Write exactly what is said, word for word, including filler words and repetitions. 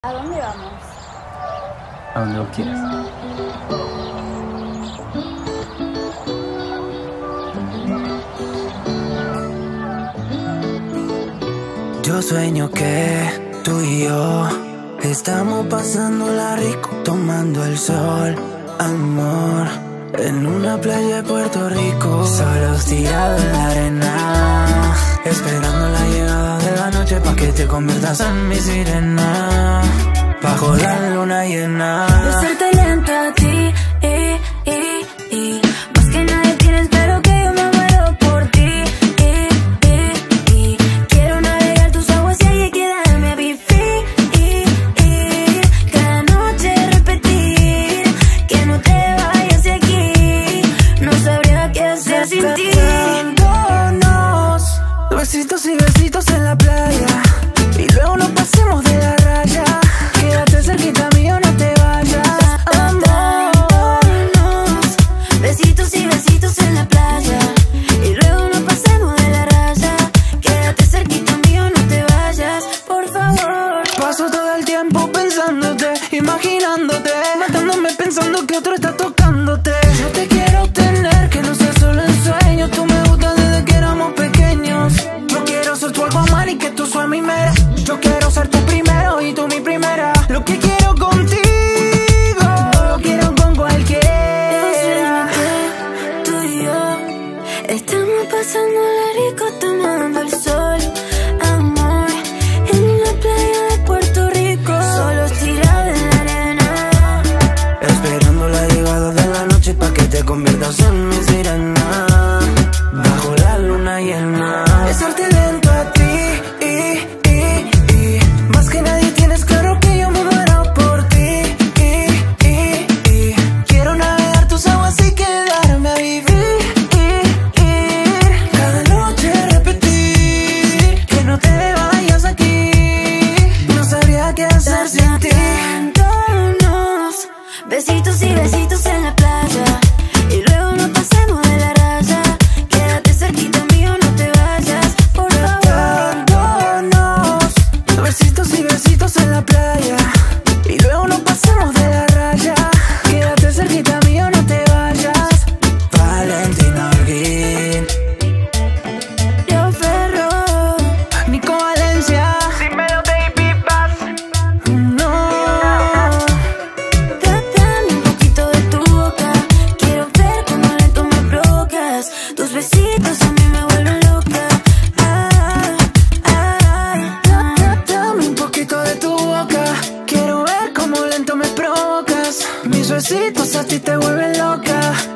¿A dónde vamos? A donde vos quieras. Yo sueño que tú y yo estamos pasándola rico, tomando el sol, amor, en una playa de Puerto Rico, solos tirados en la arena, esperando la llegada de la noche pa' que te conviertas en mi sirena, bajo la luna llena. Besarte lento a ti, eh, eh, eh. Más que nadie tienes, pero que yo me muero por ti, eh, eh, eh. Quiero navegar tus aguas y ahí quedarme a vivir, eh, eh. Cada noche repetir que no te vayas de aquí. No sabría qué hacer sin ti. Dándonos besitos y besitos en la playa y luego nos pasemos de la raya. Quédate cerquita mío, no te vayas. Dándonos besitos y besitos en la playa y luego nos pasemos de la raya. Quédate cerquita mío, no te vayas, por favor. Paso todo el tiempo pensándote, imaginándote, matándome pensando que otro está tocándote. Yo te quiero tener, que no sea solo en sueños. Tú me gustas desde que éramos pequeños. Yo quiero ser tu algo mar y que tú seas mi mera. Yo quiero ser tu primero y tú mi primera. Lo que quiero contigo, no lo quiero con cualquiera. Yo sueño que tú y yo estamos pasando la rico, tomando el sol, amor, en una playa de Puerto Rico, solos tirados en la arena, esperando la llegada de la noche pa' que te conviertas en mi sirena, bajo la luna llena. Besarte lento a ti, y, y, y. Más que nadie tienes claro que yo me muero por ti, y, y, y. Quiero navegar tus aguas y quedarme a vivir, y, y. Cada noche repetir que no te vayas aquí. No sabría qué hacer sin ti. dándonos besitos y besitos en la playa y luego nos pasemos de la raya. Quédate cerquita mío, no te vayas, por favor. Dándonos besitos y besitos en la playa y luego nos pasemos de la raya. Quédate cerquita mío, no te vayas. Valentina Holguín, Yo Ferro, Nico Valencia, dímelo baby Bass. No, dame un poquito de tu boca. Quiero ver cómo lento me provocas. Tus besitos a mí me vuelven loca. Ah, ah, ah. dame un poquito de tu boca. Quiero ver cómo lento me provocas. Mis besitos a ti te vuelven loca.